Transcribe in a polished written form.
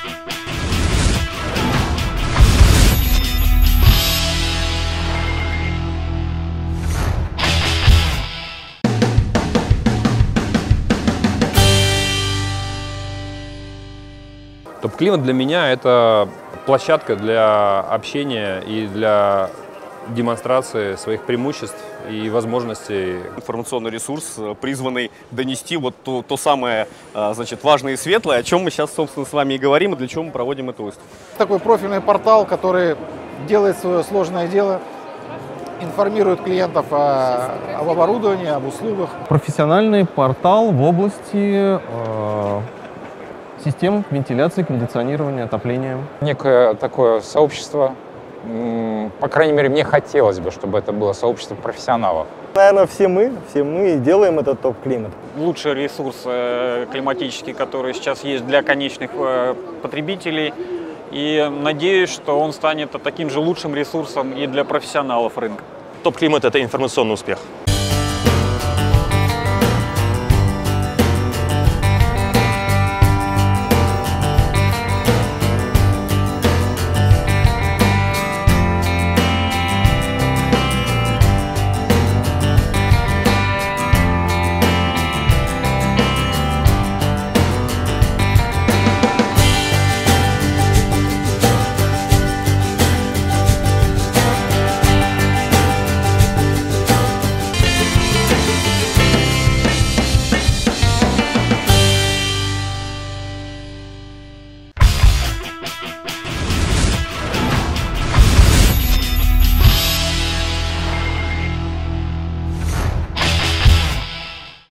Топ-климат для меня – это площадка для общения и для демонстрации своих преимуществ и возможностей. Информационный ресурс, призванный донести вот то самое, значит, важное и светлое, о чем мы сейчас, собственно, с вами и говорим, и для чего мы проводим эту выставку. Такой профильный портал, который делает свое сложное дело, информирует клиентов об оборудовании, об услугах. Профессиональный портал в области систем вентиляции, кондиционирования, отопления. Некое такое сообщество, по крайней мере, мне хотелось бы, чтобы это было сообщество профессионалов. Наверное, все мы делаем этот топ-климат. Лучший ресурс климатический, который сейчас есть для конечных потребителей. И надеюсь, что он станет таким же лучшим ресурсом и для профессионалов рынка. Топ-климат – это информационный успех.